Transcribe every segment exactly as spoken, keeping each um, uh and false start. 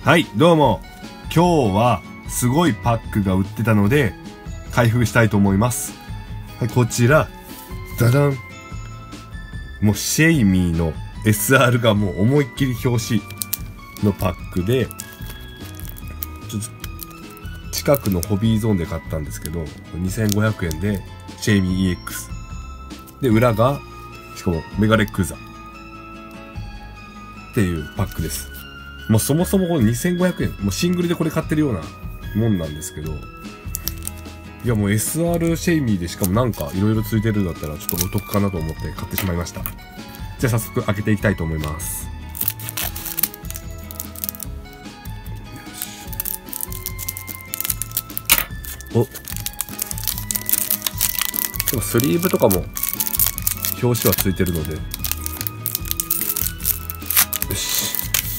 はい、どうも。今日はすごいパックが売ってたので、開封したいと思います。はい、こちら、ダダン。もうシェイミーの エスアール がもう思いっきり表紙のパックで、ちょっと近くのホビーゾーンで買ったんですけど、にせんごひゃくえんでシェイミー イーエックス。で、裏が、しかもメガレックーザっていうパックです。もうそもそもこのにせんごひゃくえん、もうシングルでこれ買ってるようなもんなんですけど、いやもう エスアール シェイミーでしかもなんか色々ついてるんだったらちょっとお得かなと思って買ってしまいました。じゃあ早速開けていきたいと思います。お、でもスリーブとかも表紙はついてるので、よし。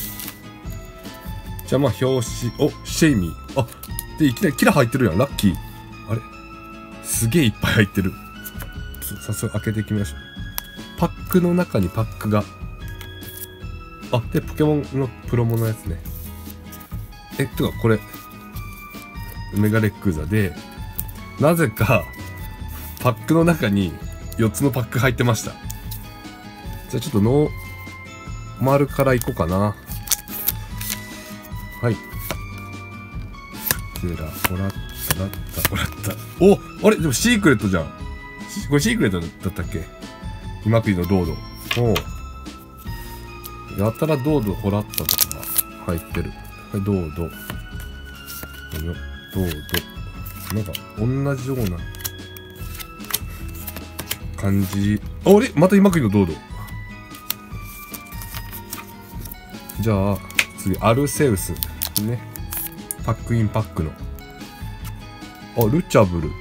じゃあまあ表紙、お、シェイミー。あ、で、いきなりキラ入ってるやん。ラッキー。あれすげえいっぱい入ってる。早速開けていきましょう。パックの中にパックが。あ、で、ポケモンのプロモのやつね。え、てかこれ、メガレックーザで、なぜか、パックの中によっつのパック入ってました。じゃあちょっとノーマルからいこうかな。はい。こちら、もらった、もらった、もらった。お、あれでもシークレットじゃん。これシークレットだったっけ？今栗のドード。おう。やたらドードホラッタとかが入ってる。はい、ドード。よ、ドード。なんか、同じような感じ。あ、あれまた今栗のドード。じゃあ、次、アルセウス。ね。パックインパックの。あ、ルチャブル。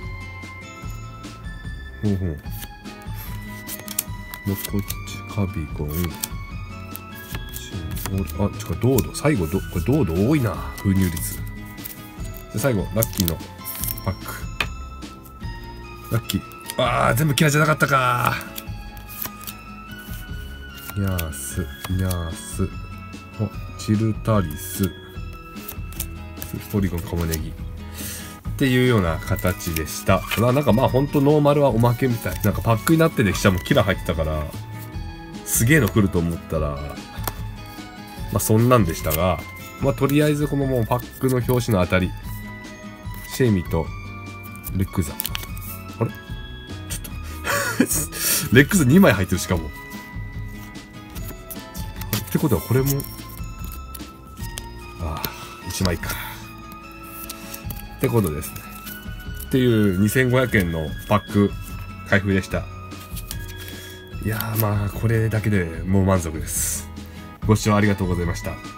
ほうほう。のこっち、カビゴン。あ、違う、ドード。最後、ど、これドード多いな。封入率。で、最後、ラッキーのパック。ラッキー。あー、全部キラじゃなかったかー。ニャース、ニャース。お、チルタリス。ポリゴンカモネギ。っていうような形でした。なんかまあほんとノーマルはおまけみたい。なんかパックになってて、記者もキラ入ってたから、すげえの来ると思ったら、まあそんなんでしたが、まあとりあえずこのもうパックの表紙のあたり、シェイミとレックーザ。あれちょっとレックーザにまい入ってるしかも。ってことはこれも、ああ、いちまいか。ってことですね。っていうにせんごひゃくえんのパック開封でした。いやーまあこれだけでもう満足です。ご視聴ありがとうございました。